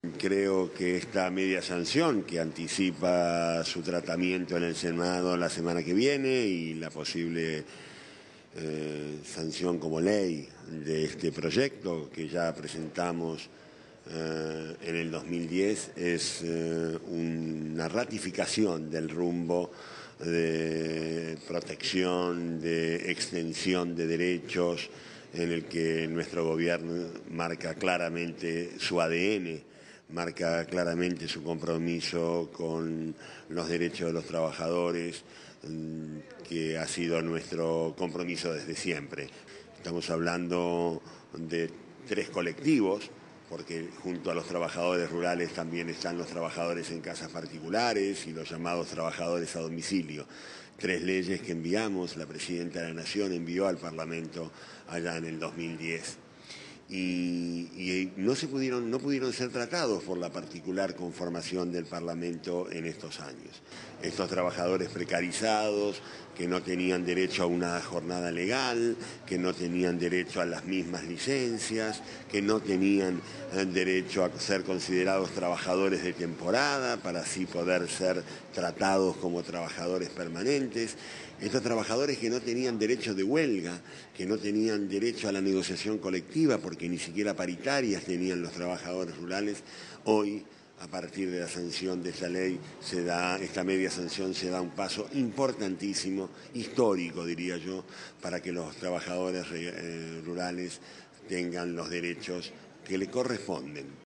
Creo que esta media sanción que anticipa su tratamiento en el Senado la semana que viene y la posible sanción como ley de este proyecto que ya presentamos en el 2010 es una ratificación del rumbo de protección, de extensión de derechos en el que nuestro gobierno marca claramente su ADN, marca claramente su compromiso con los derechos de los trabajadores, que ha sido nuestro compromiso desde siempre. Estamos hablando de 3 colectivos, porque junto a los trabajadores rurales también están los trabajadores en casas particulares y los llamados trabajadores a domicilio. 3 leyes que enviamos, la Presidenta de la Nación envió al Parlamento allá en el 2010. Y no pudieron ser tratados por la particular conformación del Parlamento en estos años. Estos trabajadores precarizados, que no tenían derecho a una jornada legal, que no tenían derecho a las mismas licencias, que no tenían derecho a ser considerados trabajadores de temporada para así poder ser tratados como trabajadores permanentes. Estos trabajadores que no tenían derecho de huelga, que no tenían derecho a la negociación colectiva, porque ni siquiera paritarias tenían los trabajadores rurales, hoy, a partir de la sanción de esta ley, esta media sanción se da un paso importantísimo, histórico diría yo, para que los trabajadores rurales tengan los derechos que le corresponden.